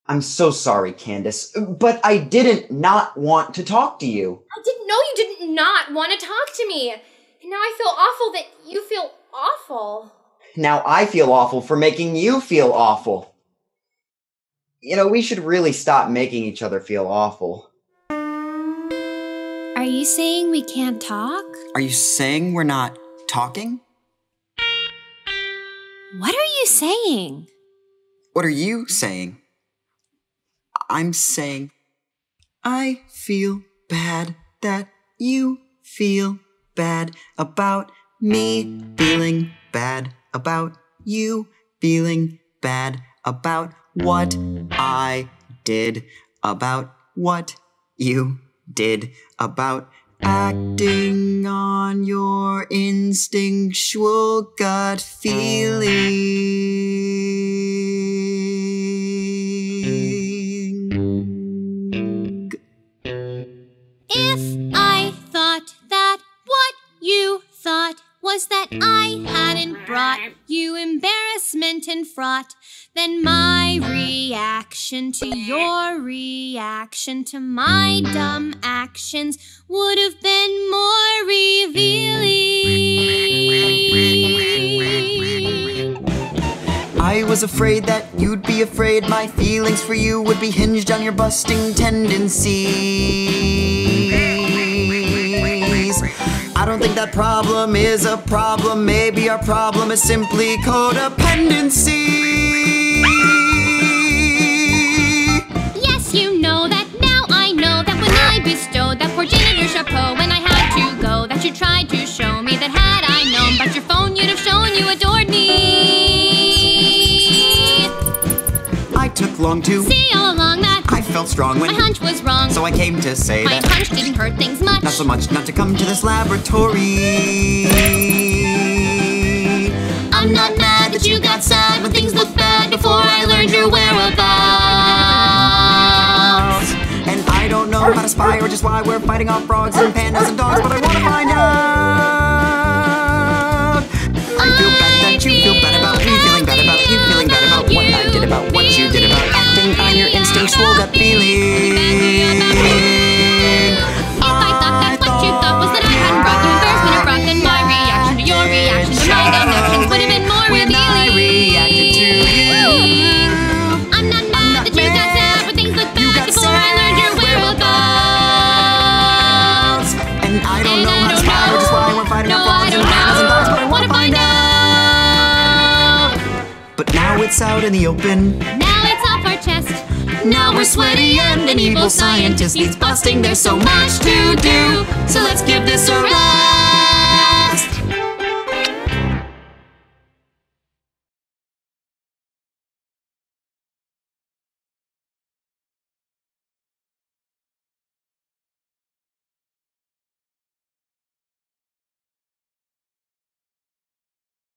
I'm so sorry, Candace, but I didn't not want to talk to you. I didn't know you didn't not want to talk to me. And now I feel awful that you feel awful. Now I feel awful for making you feel awful. You know, we should really stop making each other feel awful. Are you saying we can't talk? Are you saying we're not talking? What are you saying? What are you saying? I'm saying I feel bad that you feel bad about me feeling bad about you feeling bad about what I did, about what you did, about acting on your instinctual gut feeling. If I thought that what you thought was that I hadn't brought you embarrassment and fraught, then my reaction to your reaction to my dumb actions would have been more revealing. I was afraid that you'd be afraid my feelings for you would be hinged on your busting tendencies. I don't think that problem is a problem. Maybe our problem is simply codependency. Yes, you know that now I know that when I bestowed that poor janitor chapeau when I had to go, that you tried to show me that had I known about your phone, you'd have shown you adored me. I took long to see all along that I felt strong when my hunch was wrong. So I came to say my that hunch didn't hurt things much. Not so much not to come to this laboratory. I'm not mad that you got sad when things looked bad before I learned your whereabouts. And I don't know how to spy or just why we're fighting off frogs and pandas and dogs, but I want to find out. I feel bad that you feel bad about me feeling bad about you feeling bad about what I did about what you did about acting on your instinctual gut feeling. If I thought that what you thought was that I hadn't brought you embarrassment or brought, then my reaction to your reaction to my dumb actions would have been more revealing. When I reacted to you, I'm not mad that you got sad when things looked bad before I learned your whereabouts. And I don't know how to spy or just why we're fighting off frogs and pandas and dogs, but I want to find out. But now it's out in the open. Now it's off our chest. Now we're sweaty and an evil scientist needs busting. There's so much to do, so